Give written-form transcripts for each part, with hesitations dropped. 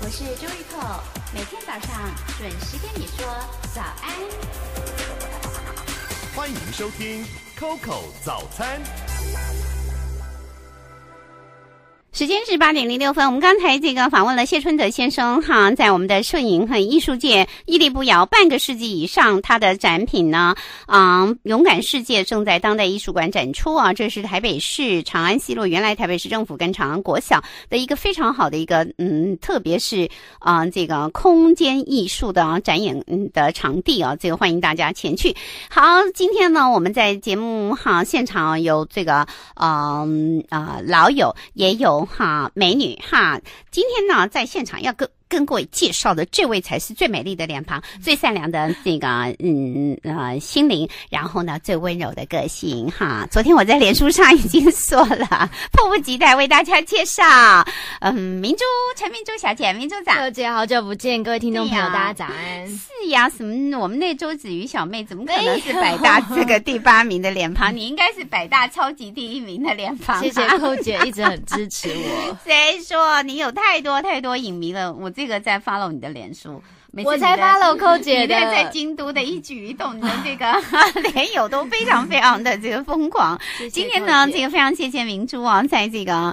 我是周玉蔻，每天早上准时跟你说早安。 欢迎收听 Coco 早餐。 时间是8:06，我们刚才这个访问了谢春德先生哈，在我们的摄影和艺术界屹立不摇半个世纪以上，他的展品呢，勇敢世界正在当代艺术馆展出啊，这是台北市长安西路原来台北市政府跟长安国小的一个非常好的一个特别是这个空间艺术的展演的场地啊，这个欢迎大家前去。好，今天呢我们在节目现场有这个老友也有美女哈，今天呢在现场要跟各位介绍的这位才是最美丽的脸庞，最善良的这个心灵，然后呢最温柔的个性哈。昨天我在脸书上已经说了，迫不及待为大家介绍陈明珠小姐，明珠长。 各姐好久不见，各位听众朋友大家早安。 是呀，什么我们那周子瑜小妹怎么可能是百大这个第8名的脸庞？你应该是百大超级第1名的脸庞。 谢谢寇姐一直很支持我。 谁说你有太多影迷了？我这个在 follow 你的脸书， 我才 follow 寇姐的。 你在京都的一举一动，你的这个脸友都非常的这个疯狂。今天呢，这个非常谢谢明珠啊，在这个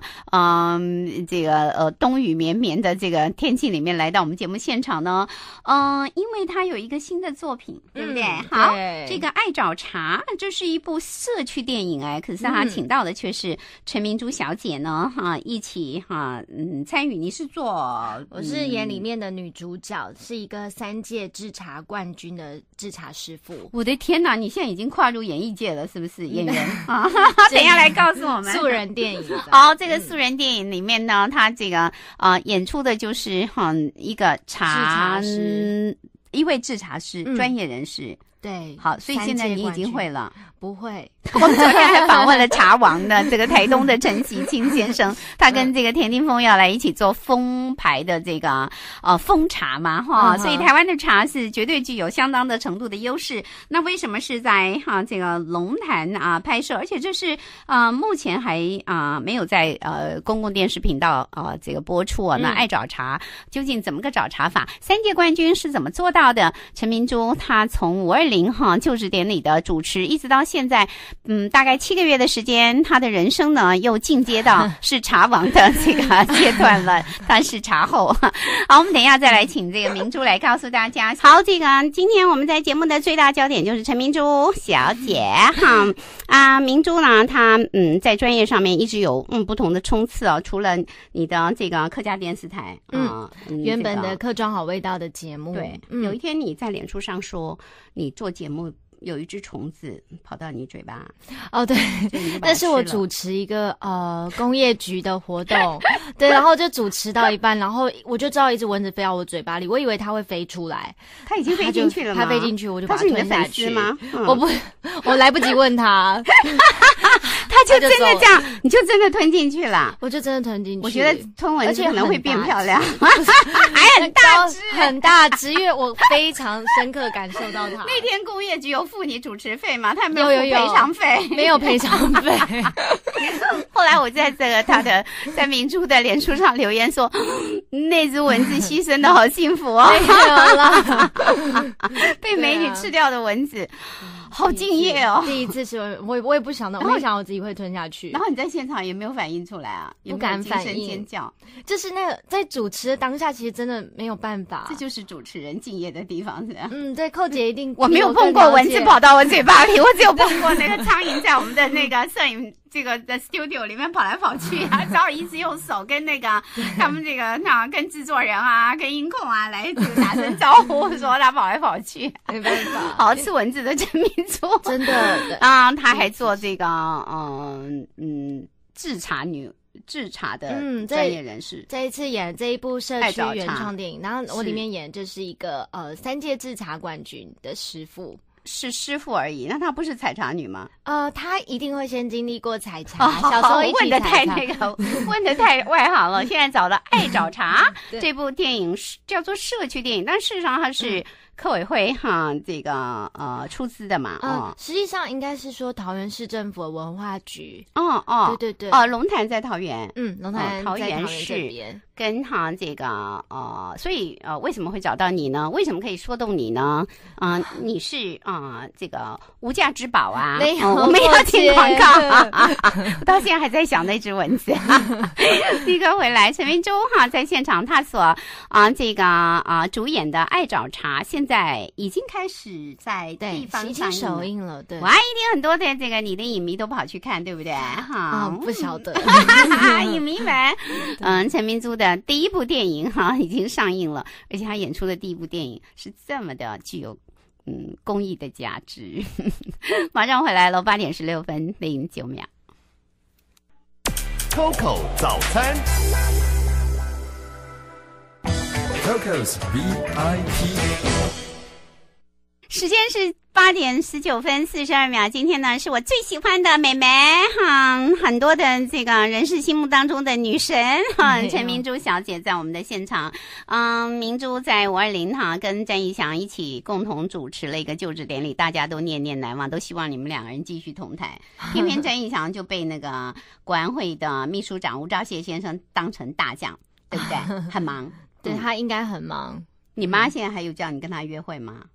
冬雨绵绵的这个天气里面来到我们节目现场呢，因为他有一个新的作品，对不对？好，这个爱找茬，这是一部社区电影可是他请到的却是陈明珠小姐呢一起参与。你是我是演里面的女主角，是一个3届制茶冠军的制茶师傅。 我的天哪，你现在已经跨入演艺界了，是不是？演员等一下来告诉我们。 素人电影。 好，这个素人电影里面呢，他这个演出的就是一个一位制茶师，专业人士。 对， 好，所以现在你已经会了。 不会， 我们昨天还访问了茶王的这个台东的陈习清先生，他跟这个田定峰要来一起做风牌的这个风茶嘛所以台湾的茶是绝对具有相当的程度的优势。那为什么是在这个龙潭拍摄？而且这是目前还没有在公共电视频道这个播出那爱找茬究竟怎么个找茬法？3届冠军是怎么做到的？陈明珠她从520就职典礼的主持一直到现在大概7个月的时间，他的人生呢又进阶到是茶王的这个阶段了，他是茶后。好，我们等一下再来请这个明珠来告诉大家。好，这个今天我们在节目的最大焦点就是陈明珠小姐明珠呢，她在专业上面一直有不同的冲刺除了你的这个客家电视台原本的客庄好味道的节目， 对，有一天你在脸书上说你做节目有一只虫子跑到你嘴巴。 对，那是我主持一个工业局的活动，对，然后就主持到一半，然后我就知道一只蚊子飞到我嘴巴里，我以为它会飞出来， 它已经飞进去了吗？ 它飞进去，我就把它吞下去。 是你的粉丝吗？我来不及问他。 他就真的这样，你就真的吞进去了。 我就真的吞进去。 我觉得吞蚊子可能会变漂亮， 还很大只，很大只，因为我非常深刻感受到它。 那天工业局有付你主持费吗？他没有付赔偿费， 没有赔偿费。 后来我在这个他的在明珠的脸书上留言说，那只蚊子牺牲的好幸福哦。 没有啦， 被美女吃掉的蚊子。好敬业哦！ 第一次是我也不想到，我没想到我自己会吞下去。 然后你在现场也没有反应出来啊？ 不敢反应， 尖叫。 就是那个在主持的当下，其实真的没有办法。 这就是主持人敬业的地方，是吧？ 对，寇姐一定。 我没有碰过蚊子跑到我嘴巴里，我只有碰过那个苍蝇在我们的那个摄影这个的 studio 里面跑来跑去早尔一直用手跟那个他们这个跟制作人跟音控来这个打声招呼，说他跑来跑去， 没办法。 好吃蚊子的陈明珠， 真的他还做这个制茶的专业人士。 这一次演这一部社区原创电影，然后我里面演就是一个3届制茶冠军的师傅。 是师傅而已，那她不是采茶女吗？ 她一定会先经历过采茶，小时候一起问的太问的太外行了。现在找了《爱找茬》这部电影叫做社区电影，但事实上它是客委会哈这个出资的嘛， 实际上应该是说桃园市政府的文化局。对对对， 龙潭在桃园， 龙潭桃园市跟哈这个所以为什么会找到你呢？为什么可以说动你呢？你是这个无价之宝啊！ 没有， 我们要听广告我到现在还在想那只蚊子。立刻回来，陈明珠哈在现场，他所这个主演的《爱找茬》现在已经开始在地方上映首映了。对， 哇，一定很多的这个你的影迷都跑去看，对不对？ 不晓得影迷们，陈明珠的第一部电影已经上映了，而且他演出的第一部电影是这么的具有公益的价值。马上回来了，8点16分09秒。 Coco 早餐 ，Coco's VIP。 时间是8点19分42秒。今天呢，是我最喜欢的美眉很多的这个人士心目当中的女神陈明珠小姐在我们的现场。明珠在520跟詹义祥一起共同主持了一个就职典礼，大家都念念难忘，都希望你们两个人继续同台。偏偏詹义祥就被那个国安会的秘书长吴钊燮先生当成大将，对不对？很忙。 对，他应该很忙。 你妈现在还有叫你跟他约会吗？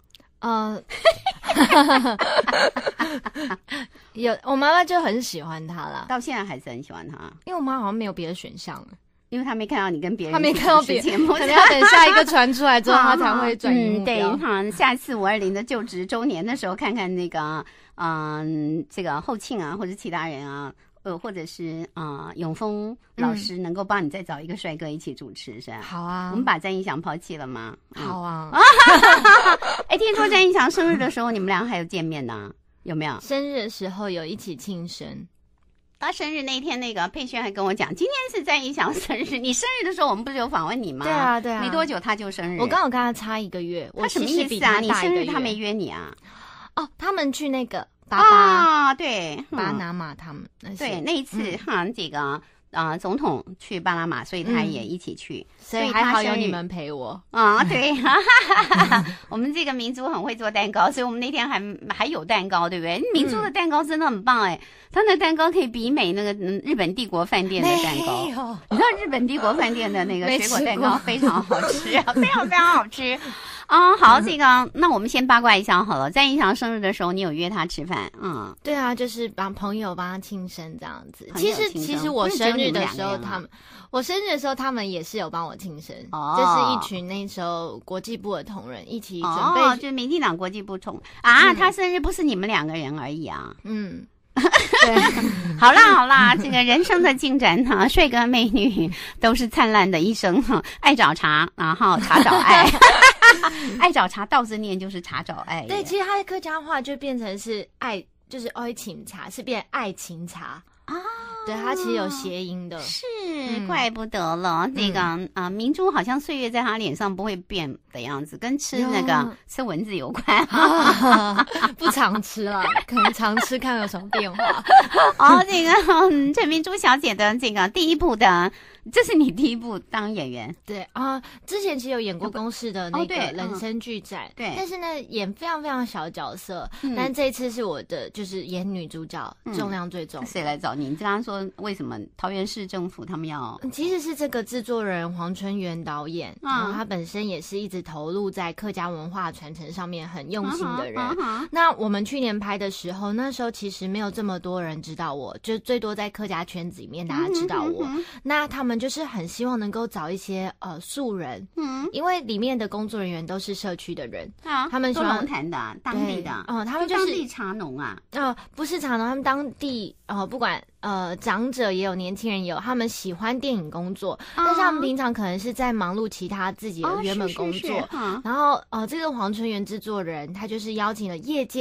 有，我妈妈就很喜欢他啦， 到现在还是很喜欢他， 因为我妈好像没有别的选项了， 因为他没看到你跟别人， 他没看到别人，可能要等下一个传出来之后，他才会转移目标。 对，下次520的就职周年的时候，看看那个这个后庆啊，或者其他人啊。或者是永丰老师能够帮你再找一个帅哥一起主持，是吧？ 好啊， 我们把詹义祥抛弃了吗？ 好啊。 听说詹义祥生日的时候，你们俩还有见面呢，有没有？ 生日的时候有一起庆生。 他生日那天，那个佩萱还跟我讲，今天是詹义祥生日。你生日的时候，我们不是有访问你吗？ 对啊，对啊。 没多久他就生日。 我刚好跟他差1个月。 他什么意思啊？你生日他没约你啊？ 他们去那个。 对， 巴拿马他们对那一次这个总统去巴拿马，所以他也一起去， 所以还好有你们陪我对，我们这个明珠很会做蛋糕，所以我们那天还有蛋糕，对不对？明珠的蛋糕真的很棒他的蛋糕可以�比美那个日本帝国饭店的蛋糕。你知道日本帝国饭店的那个水果蛋糕非常好吃，非常非常好吃。好，这个那我们先八卦一下好了。在义祥生日的时候，你有约他吃饭？ 对啊，就是朋友帮他庆生这样子。其实我生日的时候，他们也是有帮我庆生，就是一群那时候国际部的同仁一起准备， 就是民进党国际部他生日不是你们2个人而已啊。对，好啦，这个人生的进展帅哥美女都是灿烂的一生爱找茬，然后茶找爱。爱找茬倒着念就是茶找爱。 对，其实他的客家话就变成是爱，就是爱情茶，是变爱情茶对，它其实有谐音的。 是，怪不得了。那个明珠好像岁月在她脸上不会变的样子，跟吃蚊子有关。 不常吃了，可能常吃看有什么变化。 这个陈明珠小姐的这个第一部的。这是你第一部当演员？ 对之前其实有演过公视的那个人生剧展， 对， 但是呢演非常非常小的角色，但这一次是我的就是演女主角，重量最重。 谁来找你？你刚刚说为什么桃园市政府他们要？ 其实是这个制作人黄春元导演，然后他本身也是一直投入在客家文化传承上面很用心的人。那我们去年拍的时候，那时候其实没有这么多人知道我，就最多在客家圈子里面大家知道我。那他们就是很希望能够找一些素人，因为里面的工作人员都是社区的人，他们喜欢龙潭的当地的， 他们就是当地茶农啊， 不是茶农，他们当地不管长者也有，年轻人也有，他们喜欢电影工作，但是他们平常可能是在忙碌其他自己的原本工作，然后这个黄春元制作人他就是邀请了业界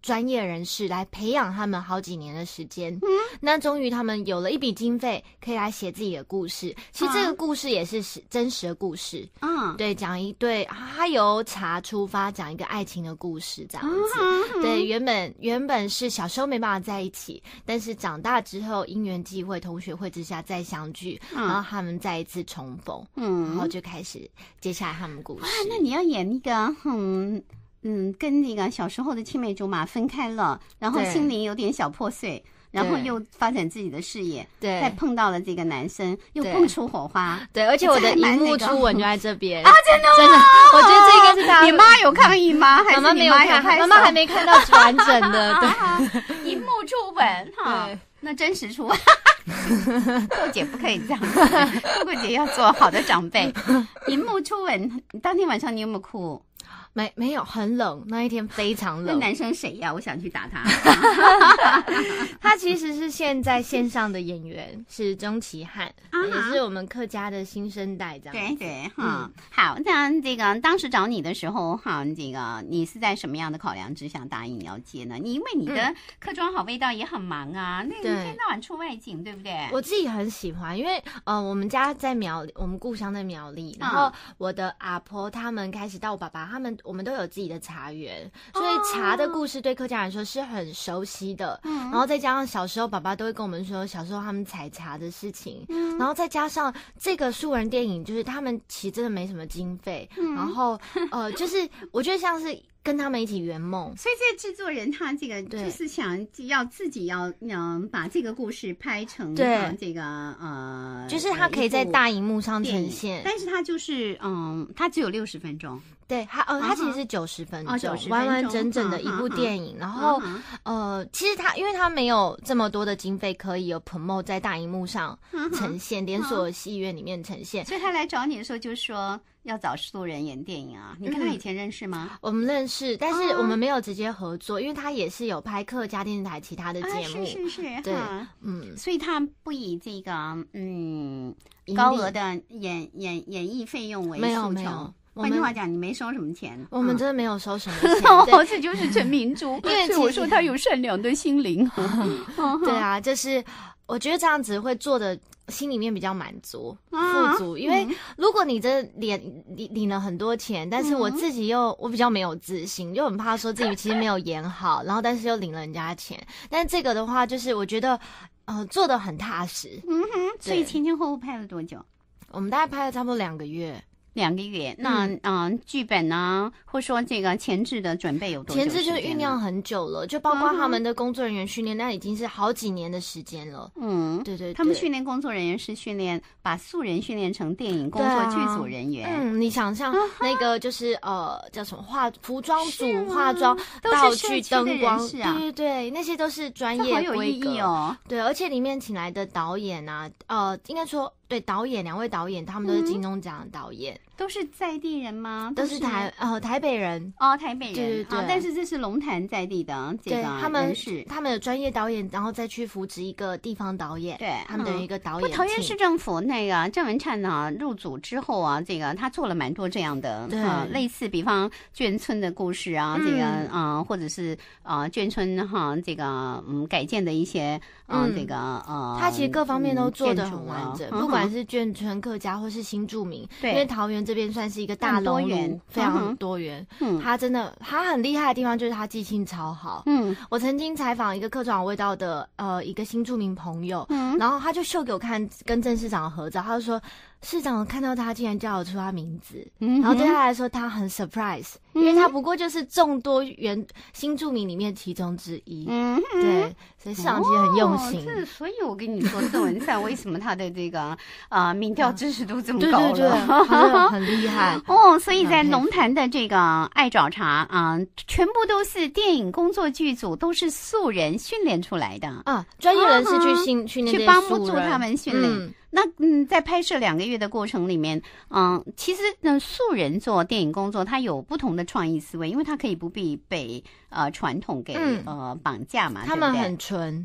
专业人士来培养他们好几年的时间。那终于他们有了一笔经费，可以来写自己的故事。其实这个故事也是真实的故事。对，讲一对他由茶出发，讲一个爱情的故事这样子。对，原本是小时候没办法在一起，但是长大之后因缘际会、同学会之下再相聚，然后他们再一次重逢，然后就开始接下来他们故事。 那你要演一个跟那个小时候的青梅竹马分开了，然后心灵有点小破碎，然后又发展自己的事业， 对， 再碰到了这个男生，又蹦出火花， 对，而且我的荧幕初吻就在这边真的吗？ 真的，我觉得这应该是大家。 你妈有抗议吗？还是妈妈没有看，妈妈还没看到完整的，对， 荧幕初吻哈，那真实初吻。豆姐不可以这样子，豆姐要做好的长辈。荧幕初吻，当天晚上你有没有哭？ 没有，很冷，那一天非常冷。 那男生谁呀？我想去打他。 他其实是现在线上的演员，是钟其汉，也是我们客家的新生代这样。 对，好，那这个当时找你的时候，这个你是在什么样的考量之下答应你要接呢？因为你的客庄好味道也很忙啊，那一天到晚出外景，对不对？ 我自己很喜欢，因为我们家在苗栗，我们故乡在苗栗，然后我的阿婆他们开始到我爸爸他们。我们都有自己的茶园，所以茶的故事对客家人说是很熟悉的。然后再加上小时候爸爸都会跟我们说小时候他们采茶的事情，然后再加上这个素人电影，就是他们其实真的没什么经费，然后就是我觉得像是跟他们一起圆梦。 所以这个制作人他这个就是想要自己要把这个故事拍成这个就是他可以在大荧幕上呈现， 但是他就是他只有60分钟。 对，他其实是90分钟，完完整整的一部电影。然后其实因为他没有这么多的经费可以有 promote 在大荧幕上呈现，连锁戏院里面呈现， 所以他来找你的时候就说要找素人演电影啊。你跟他以前认识吗？ 我们认识，但是我们没有直接合作，因为他也是有拍客家电视台其他的节目。 是， 对， 所以他不以这个高额的演艺费用为诉求。换句话讲，你没收什么钱。 我们真的没有收什么钱。 这就是陈明珠，因为我说他有善良的心灵。 对啊，就是我觉得这样子会做的心里面比较满足、富足。因为如果你这领了很多钱，但是我自己我比较没有自信，就很怕说自己其实没有演好，然后但是又领了人家钱。但这个的话，就是我觉得做得很踏实。 所以前后拍了多久？ 我们大概拍了差不多2个月。 2个月，那剧本呢，或说这个前置的准备有多久？ 前置就是酝酿很久了，就包括他们的工作人员训练，那已经是好几年的时间了。对， 他们训练工作人员是训练把素人训练成电影工作剧组人员。 你想象那个就是叫什么服装组化妆、道具、灯光，对，那些都是专业规格， 好有意义哦。 对，而且里面请来的导演啊，应该说。对，导演2位导演，他们都是金钟奖的导演， 都是在地人吗？ 都是台北人台北人，对， 但是这是龙潭在地的这个人士， 他们有专业导演，然后再去扶植一个地方导演， 对， 他们等于一个导演。 桃园市政府那个郑文灿呢入组之后啊，这个他做了蛮多这样的类似，比方眷村的故事啊，这个或者是眷村这个改建的一些这个他其实各方面都做得很完整，不管是眷村客家或是新住民，因为桃园这边算是一个大熔炉，非常多元。他很厉害的地方就是他记性超好。我曾经采访一个客庄有味道的一个新住民朋友，然后他就秀给我看跟郑市长的合照，他就说市长看到他竟然叫得出他名字，然后对他来说他很 surprise，因为他不过就是众多新住民里面其中之一。对，所以市长其实很用心。 所以我跟你说，郑文灿为什么他的这个民调支持度这么高了？ 对，很厉害所以在龙潭的这个爱找茶全部都是电影工作剧组，都是素人训练出来的专业人士去训练， 去帮助他们训练。那在拍摄2个月的过程里面，其实素人做电影工作，他有不同的创意思维，因为他可以不必被传统给绑架嘛。 他们很纯，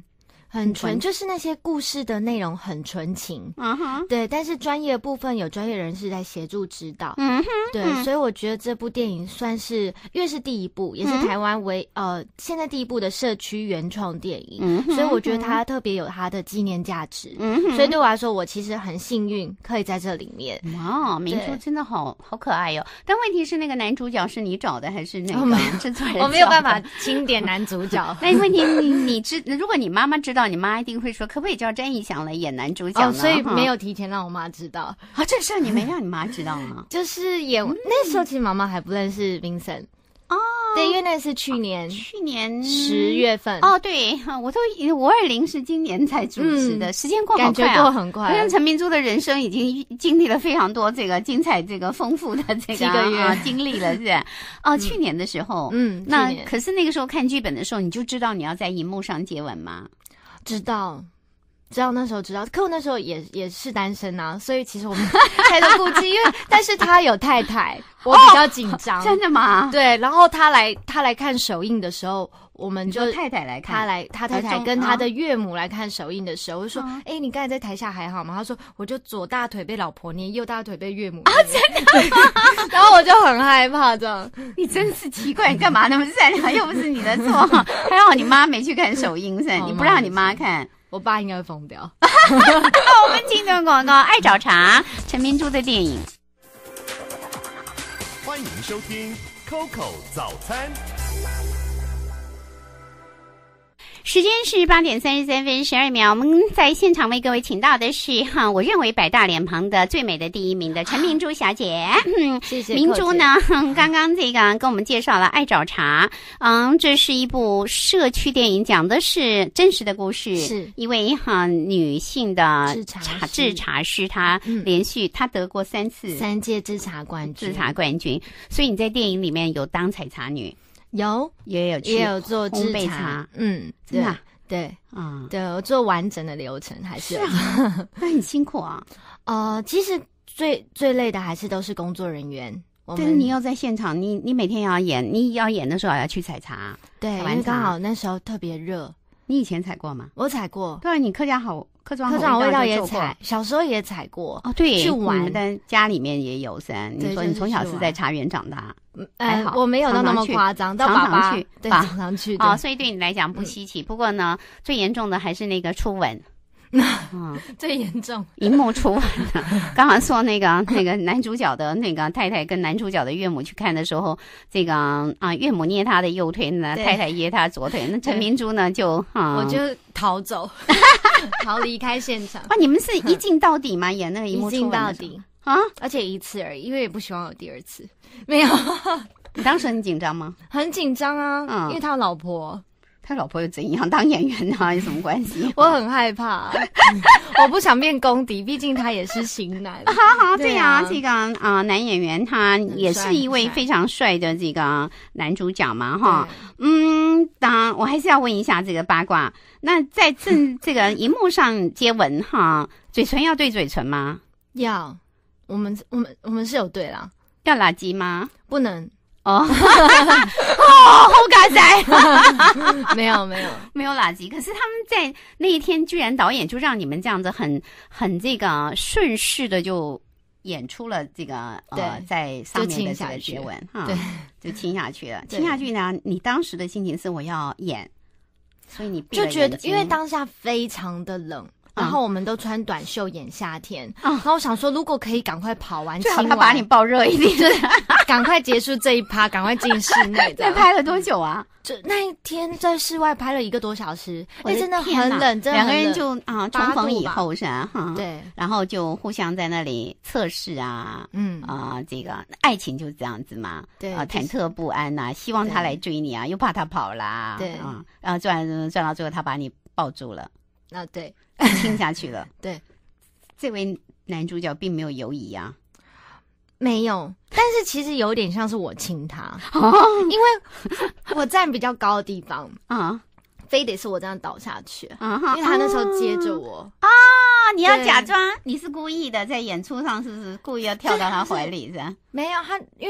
很纯，就是那些故事的内容很纯情，对，但是专业的部分有专业人士在协助指导，对，所以我觉得这部电影算是，因为是第一部，也是台湾现在第一部的社区原创电影，所以我觉得它特别有它的纪念价值，所以对我来说，我其实很幸运可以在这里面。 哇，明珠真的好可爱哦！但问题是，那个男主角是你找的还是那个制作人找的？ 我没有办法钦点男主角。 那问题如果你妈妈知道，你妈一定会说，可不可以叫詹以翔来演男主角呢？ 所以没有提前让我妈知道。 这事你没让你妈知道吗？ 就是那时候其实妈妈还不认识 Vincent。对，因为那是去年10月份。 对，我都520是今年才主持的，时间过好快感觉过很快。 好像陈明珠的人生已经经历了非常多这个精彩、这个丰富的这个几个月经历了，是去年的时候，那可是那个时候看剧本的时候，你就知道你要在荧幕上接吻吗？ 知道那时候知道，可我那时候也是单身啊，所以其实我们太多顾忌，因为但是他有太太，我比较紧张。 真的吗？ 对，然后他来看首映的时候，我们就太太来看， 他太太跟他的岳母来看首映的时候，我就说，你刚才在台下还好吗？他说，我就左大腿被老婆捏，右大腿被岳母捏。 真的然后我就很害怕这样。 你真是奇怪，你干嘛那么善良？又不是你的错。还好你妈没去看首映，是你不让你妈看。 我爸应该会疯掉。 我们进段广告，爱找茬，陈明珠的电影。 欢迎收听 Coco 早餐。 时间是8点33分12秒，我们在现场为各位请到的是我认为百大脸庞的最美的第一名的陈明珠小姐。 谢谢明珠呢，刚刚这个跟我们介绍了《爱找茬》，这是一部社区电影，讲的是真实的故事， 是一位女性的制茶师，她连续她得过3届制茶冠军，所以你在电影里面有当采茶女。也有做制茶， 真的对，对，我做完整的流程还是那很辛苦啊。 其实最累的还是都是工作人员。 但是你要在现场，你每天要演，你要演的时候要去采茶， 对，因为刚好那时候特别热。 你以前采过吗？ 我采过。 对，你客庄好味道也采，小时候也采过。 对， 去玩， 你们的家里面也有噻。你说你从小是在茶园长大，还好， 我没有到那么夸张，到爸爸对常常去。 所以对你来讲不稀奇。不过呢，最严重的还是那个初吻。 最严重， 荧幕初吻的。刚刚说那个男主角的那个太太跟男主角的岳母去看的时候，这个岳母捏他的右腿呢，太太捏他左腿。那陈明珠呢我就逃走，逃离开现场。 你们是一镜到底吗？演那个荧幕初吻一镜到底而且一次而已，因为也不希望有第二次。没有。 你当时很紧张吗？ 很紧张啊，因为他老婆。 他老婆又怎样？当演员啊，有什么关系？ 我很害怕，我不想变公敌，毕竟他也是型男。 对啊，这个男演员他也是一位非常帅的这个男主角嘛，哈。当然我还是要问一下这个八卦。那在这个荧幕上接吻哈，嘴唇要对嘴唇吗？ 要，我们是有对啦。 要垃圾吗？ 不能。 好感塞。没有垃圾。可是他们在那一天，居然导演就让你们这样子很这个顺势的就演出了这个在上面的这个接吻对， 就亲下去了。亲下去呢，你当时的心情是我要演，所以你闭了眼睛， 就觉得因为当下非常的冷。然后我们都穿短袖演夏天，然后我想说，如果可以赶快跑完， 最好他把你爆热一点， 赶快结束这一趴，赶快进室内。 那拍了多久啊？ 就那一天在室外拍了1个多小时，真的很冷，真的两个人就重逢以后是对， 然后就互相在那里测试啊，这个爱情就是这样子嘛， 对， 忐忑不安呐，希望他来追你啊，又怕他跑啦， 对， 然后转到最后他把你抱住了， 对。 亲下去了。 对， 这位男主角并没有犹疑啊， 没有，但是其实有点像是我亲他，因为我站比较高的地方非得是我这样倒下去，因为他那时候接着我你要假装你是故意的，在演出上是不是故意要跳到他怀里是吧？ 没有，他因为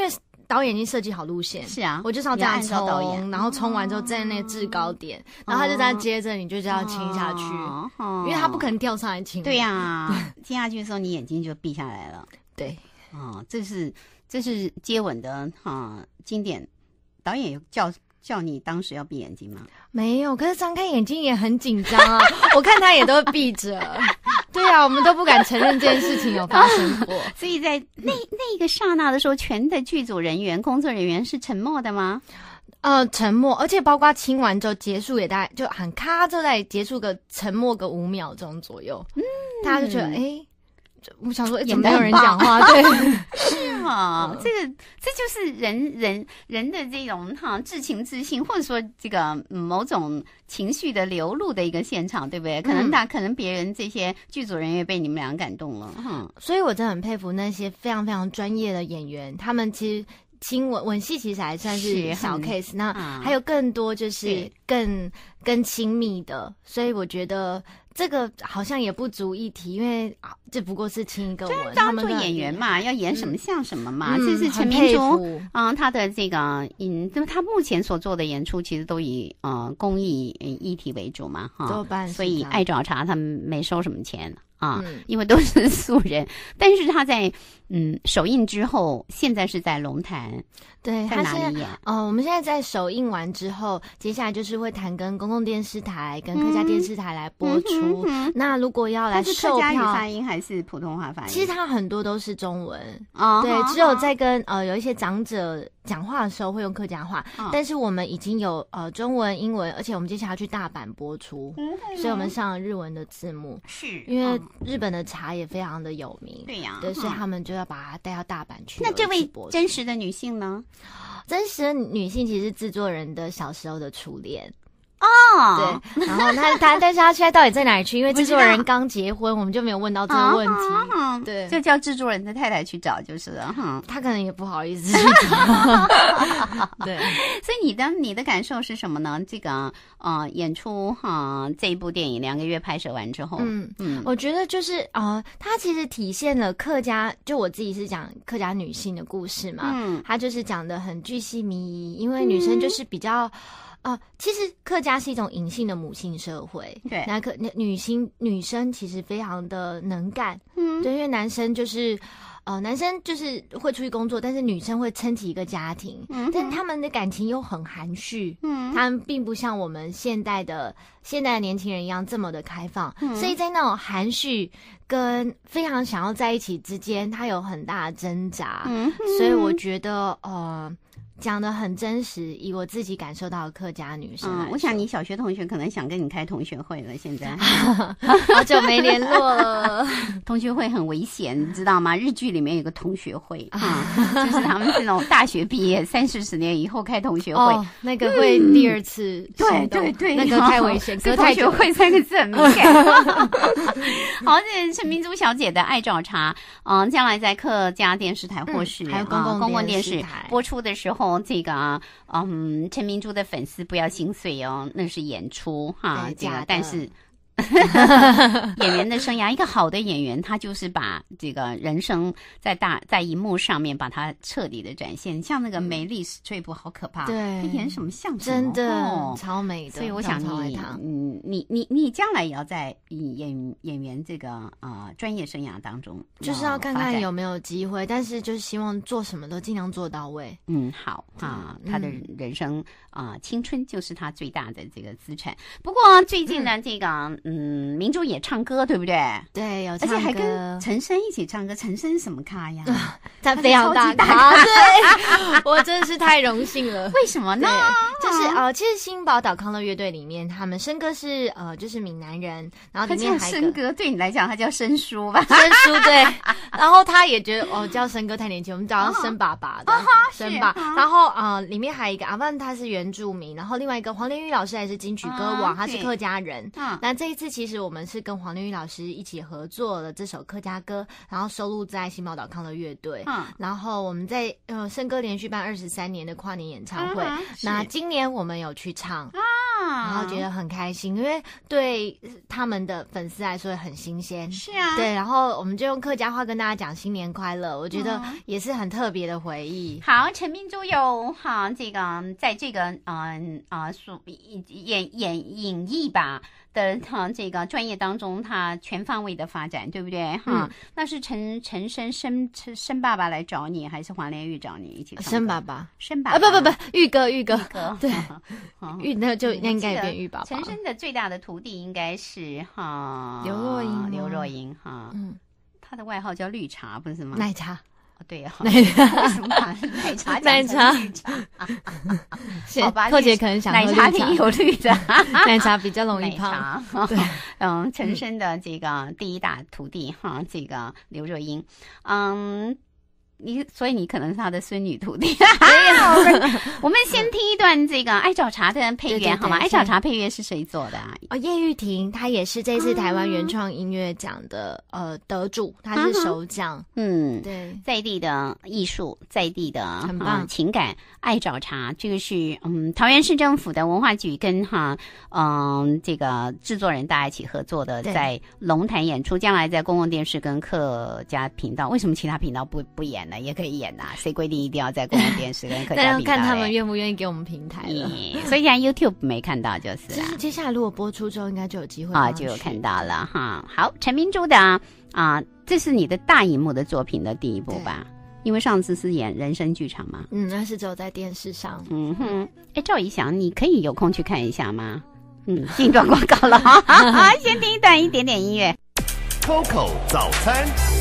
导演已经设计好路线， 是啊， 我就是要这样导演冲，然后冲完之后站在那个制高点，然后他就在接着你就这样亲下去，因为他不可能掉上来亲。 对呀，亲下去的时候你眼睛就闭下来了。 对， 这是接吻的经典。导演有叫你当时要闭眼睛吗？ 没有，可是张开眼睛也很紧张啊。我看他也都闭着。对啊，我们都不敢承认这件事情有发生过。 所以在那个刹那的时候，全的剧组人员、工作人员是沉默的吗？ 沉默，而且包括亲完之后结束也大概就喊咔，就在结束个沉默个5秒钟左右。大家就觉得我想说，怎么没有人讲话？对， 是吗？这就是人的这种至情至性，或者说这个某种情绪的流露的一个现场，对不对？可能别人这些剧组人员被你们俩感动了， 所以我真的很佩服那些非常非常专业的演员，他们其实亲吻戏其实还算是小 case， 那还有更多就是更亲密的，所以我觉得这个好像也不足一提，因为这不过是亲一个吻。 当做演员嘛，要演什么像什么嘛。这是陈明珠他的这个他目前所做的演出其实都以公益议题为主嘛， 多半是。 所以爱找茬他们没收什么钱因为都是素人。但是他在首映之后，现在是在龙潭， 对， 在哪里演？ 我们现在在首映完之后，接下来就是会谈跟公共电视台、跟客家电视台来播出。那如果要来售票， 是客家语发音还是普通话发音？ 其实它很多都是中文对，只有在跟有一些长者讲话的时候会用客家话，但是我们已经有中文、英文，而且我们接下来去大阪播出，所以我们上了日文的字幕， 是因为日本的茶也非常的有名， 对呀， 对，所以他们就要把它带到大阪去。 那这位真实的女性呢？ 真实的女性其实是制作人的小时候的初恋。对，然后但是他现在到底在哪里去？因为制作人刚结婚，我们就没有问到这个问题。对， 就叫制作人的太太去找就是了。 他可能也不好意思去找。对， 所以你的感受是什么呢？这个演出这一部电影2个月拍摄完之后， 我觉得就是它其实体现了客家，就我自己是讲客家女性的故事嘛，它就是讲的很巨细靡遗，因为女生就是比较。其实客家是一种隐性的母性社会， 对， 那女生其实非常的能干，对，因为男生就是会出去工作，但是女生会撑起一个家庭，但是他们的感情又很含蓄，他们并不像我们现代的年轻人一样这么的开放，所以在那种含蓄跟非常想要在一起之间，他有很大的挣扎，所以我觉得讲得很真实，以我自己感受到的客家女生来说， 我想你小学同学可能想跟你开同学会了，现在好久没联络了。 同学会很危险，你知道吗？日剧里面有个同学会就是他们这种大学毕业30-40年以后开同学会， 那个会第二次对， 那个太危险， 隔太久会3个字很敏感。好，这是陈明珠小姐的爱找茬，将来在客家电视台或是还有公共电视台播出的时候。这个陈明珠的粉丝不要心碎哦，那是演出这个，但是演员的生涯，一个好的演员，他就是把这个人生在荧幕上面把它彻底的展现。像那个梅丽史翠普，好可怕， 对， 他演什么像什么，真的超美的。 所以我想你将来也要在演员这个专业生涯当中， 就是要看看有没有机会，但是就是希望做什么都尽量做到位。 好他的人生青春就是他最大的这个资产。不过最近呢，这个明珠也唱歌，对不对？ 对，有唱歌， 而且还跟陈升一起唱歌。陈升什么咖呀？ 他非常大咖，对，我真是太荣幸了。 为什么呢？ 就是其实新宝岛康乐乐队里面，他们升哥是就是闽南人，然后里面还升哥，对你来讲他叫升叔吧？ 升叔对，然后他也觉得叫升哥太年轻，我们叫他升爸爸的，升爸。然后里面还有一个阿万，他是原住民，然后另外一个黄连玉老师还是金曲歌王，他是客家人。那这一次其实我们是跟黄连玉老师一起合作了这首客家歌，然后收录在新宝岛康乐乐队。然后我们在笙歌连续办23年的跨年演唱会，那今年我们有去唱然后觉得很开心，因为对他们的粉丝来说也很新鲜。 是啊， 对，然后我们就用客家话跟大家讲新年快乐，我觉得也是很特别的回忆。 好，陈明珠有这个在这个演艺吧的这个专业当中，他全方位的发展，对不对？那是陈生爸爸来找你，还是黄连玉找你一起唱？ 生爸爸，不，玉哥，对，玉那就应该变玉爸爸。 陈生的最大的徒弟应该是刘若英他的外号叫绿茶，不是吗？ 奶茶。 对呀，为什么把奶茶讲成绿茶？好吧， 寇姐可能想喝奶茶挺有绿的， 奶茶比较容易胖。 对，陈升的这个第一大徒弟这个刘若英，所以你可能是他的孙女徒弟。我们先听一段这个爱找茬的配乐好吗？爱找茬配乐是谁做的叶玉婷，她也是这次台湾原创音乐奖的得主，她是首奖。对， 在地的艺术，在地的很棒情感，爱找茬，这个是桃园市政府的文化局跟这个制作人大家一起合作的，在龙潭演出，将来在公共电视跟客家频道，为什么其他频道不演？也可以演谁规定一定要在公共电视跟客家频道？ 看他们愿不愿意给我们平台了。 所以现在 YouTube 没看到就是啦。 接下来如果播出之后，应该就有机会就有看到了好，陈明珠的这是你的大荧幕的作品的第一部吧？因为上次是演人生剧场嘛。 那是只有在电视上。 赵怡翔，你可以有空去看一下吗？进段广告了先听一点点音乐。 Coco 早餐。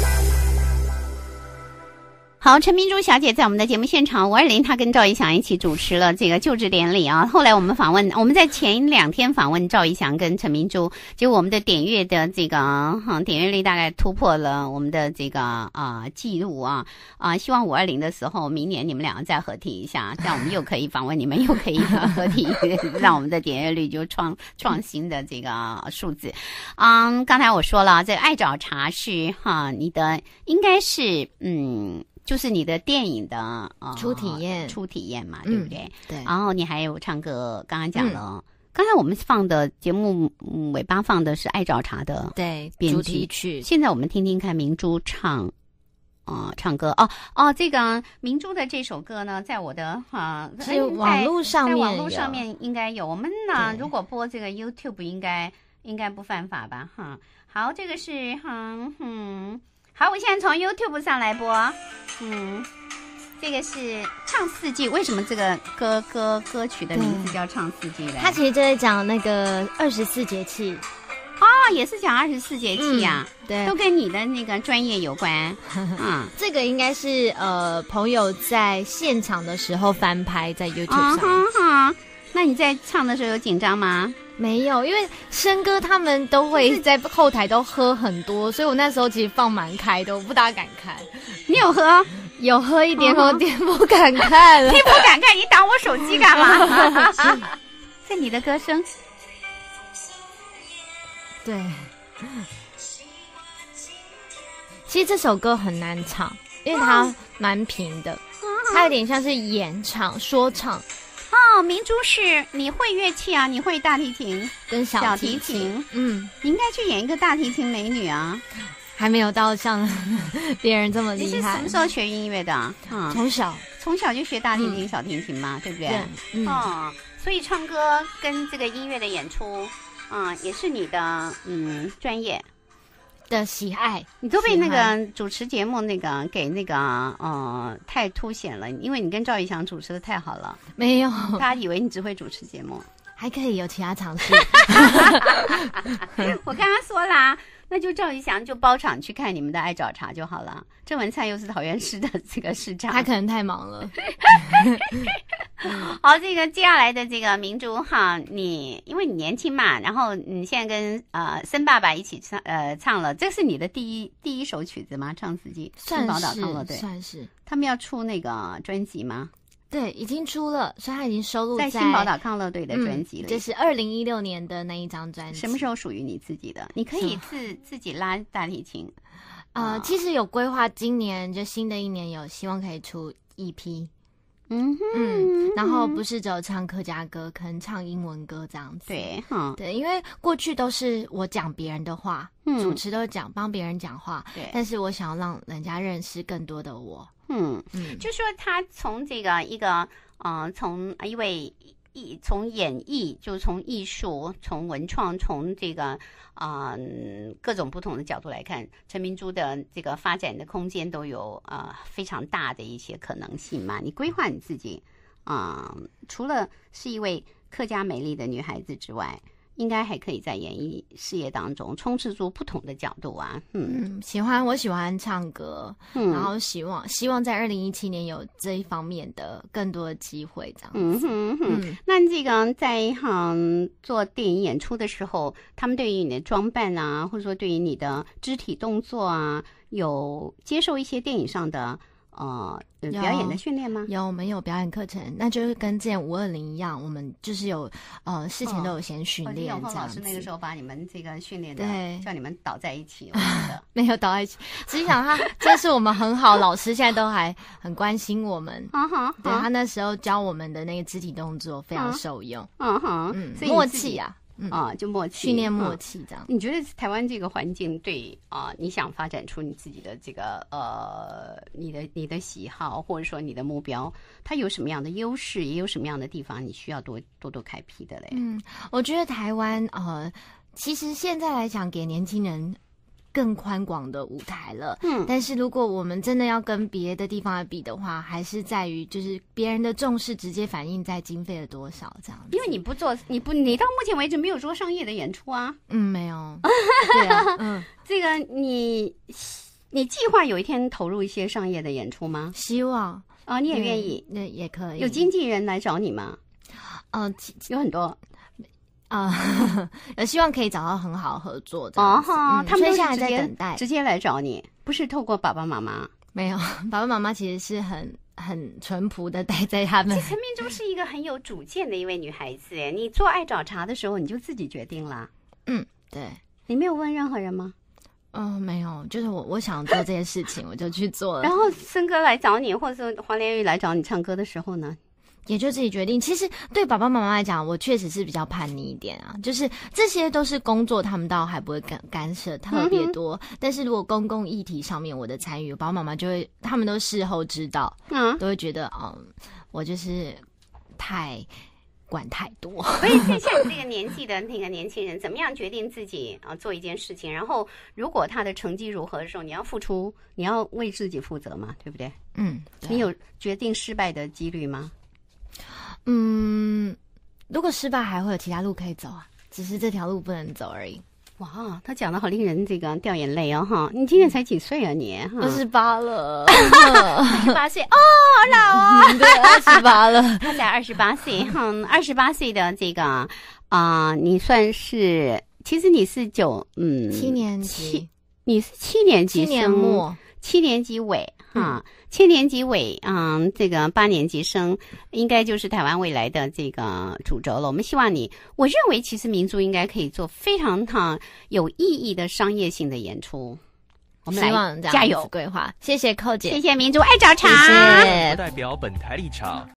好，陈明珠小姐在我们的节目现场，520她跟赵怡翔一起主持了这个就职典礼后来我们在前2天访问赵怡翔跟陈明珠，结果我们的点阅的这个点阅率大概突破了我们的这个记录希望520的时候，明年你们两个再合体一下，这样我们又可以访问你们，又可以合体，让我们的点阅率就创新的这个数字。刚才我说了，这个爱找茬是你的应该是就是你的电影的初体验嘛，对不对？ 对。 然后你还有唱歌，刚刚讲了，刚才我们放的节目尾巴放的是爱找茬的主题曲。现在我们听听看明珠唱歌这个明珠的这首歌呢，在我的是网络上面应该有。我们呢，如果播这个 YouTube 应该不犯法吧？好，这个是好，我现在从 YouTube 上来播。这个是唱四季，为什么这个歌曲的名字叫唱四季呢？ 它其实就是讲那个24节气。 也是讲24节气对，都跟你的那个专业有关。 这个应该是朋友在现场的时候翻拍在 YouTube 上。 那你在唱的时候有紧张吗？ 没有，因为笙歌他们都会在后台都喝很多，所以我那时候其实放蛮开的，我不大敢看。 你有喝？ 有喝一点，我点不敢看了。 你不敢看，你挡我手机干嘛？这你的歌声。 对，其实这首歌很难唱，因为它蛮平的，它有点像是演唱、说唱。 明珠是你会乐器啊？你会大提琴跟小提琴？你应该去演一个大提琴美女啊！ 还没有到像别人这么厉害。 你是什么时候学音乐的？ 从小就学大提琴、小提琴嘛，对不对？所以唱歌跟这个音乐的演出，也是你的专业的喜爱。 你都被那个主持节目那个给那个太凸显了，因为你跟赵怡翔主持的太好了。 没有， 大家以为你只会主持节目， 还可以有其他尝试。 我刚刚说啦。那就赵怡翔就包场去看你们的爱找茬就好了。郑文灿又是桃园市的这个市长， 他可能太忙了。 好，这个接下来的这个明珠你因为你年轻嘛，然后你现在跟森爸爸一起唱了，这是你的第一首曲子吗？唱四季， 算是宝岛康乐队， 算是。 他们要出那个专辑吗？ 对，已经出了，所以它已经收录在新宝岛康乐队的专辑里。 这是2016年的那一张专辑。 什么时候属于你自己的？你可以自己拉大提琴。 其实有规划，今年就新的一年有希望可以出 EP。然后不是只有唱客家歌，可能唱英文歌这样子。 对， 对，因为过去都是我讲别人的话，主持都是帮别人讲话， 对。 但是我想要让人家认识更多的我。 就说他从这个一个从一位从演艺，就从艺术，从文创，从这个各种不同的角度来看，陈明珠的这个发展的空间都有非常大的一些可能性嘛。你规划你自己除了是一位客家美丽的女孩子之外，应该还可以在演艺事业当中充斥住不同的角度啊。 我喜欢唱歌，然后希望在2017年有这一方面的更多的机会这样子。 那这个在做电影演出的时候，他们对于你的装扮啊，或者说对于你的肢体动作啊，有接受一些电影上的表演的训练吗？ 有，我们有表演课程，那就是跟之前520一样，我们就是有事前都有先训练这样子。 老师那个时候把你们这个训练的， 对， 叫你们倒在一起，我觉得没有倒在一起。实际上这是我们很好，老师现在都还很关心我们。对，他那时候教我们的那个肢体动作非常受用。所以默契啊。 就默契， 训练默契这样。 你觉得台湾这个环境对你想发展出你自己的这个你的喜好，或者说你的目标，它有什么样的优势，也有什么样的地方你需要多开辟的嘞？ 我觉得台湾其实现在来讲给年轻人更宽广的舞台了，但是如果我们真的要跟别的地方来比的话，还是在于就是别人的重视直接反映在经费的多少这样子。 因为你到目前为止没有做商业的演出啊。 没有。对啊， 这个你计划有一天投入一些商业的演出吗？ 希望你也愿意？ 那也可以。 有经纪人来找你吗？有很多。 希望可以找到很好合作的。 他们都是现在在等待， 直接来找你，不是透过爸爸妈妈。 没有，爸爸妈妈其实是很淳朴的待在他们。 其实陈明珠是一个很有主见的一位女孩子，你做爱找茬的时候，你就自己决定啦。 对。 你没有问任何人吗？ 没有，就是我想做这件事情，我就去做了。 然后森哥来找你，或者是黄连玉来找你唱歌的时候呢？ 也就自己决定。其实对爸爸妈妈来讲，我确实是比较叛逆一点啊，就是这些都是工作，他们倒还不会干涉特别多。但是如果公共议题上面我的参与，爸爸妈妈就会，他们都事后知道，都会觉得我就是管太多。 所以像你这个年纪的那个年轻人，怎么样决定自己做一件事情？然后如果他的成绩如何的时候，你要为自己负责嘛，对不对？ 对。 你有决定失败的几率吗？ 如果失败还会有其他路可以走啊，只是这条路不能走而已。 哇，他讲的好令人这个掉眼泪哈！你今年才几岁啊你 ？28了 ，28岁好老哦。 对，28了， 他才28岁，28岁的这个你算是，其实你是 7年级， 你是7年级生，7 年末 ，7年级尾7年级尾，这个8年级生应该就是台湾未来的这个主轴了。我们希望我认为其实明珠应该可以做非常有意义的商业性的演出。我们来加油规划。谢谢寇姐， 谢谢明珠爱找茬， 谢谢。 不代表本台立场。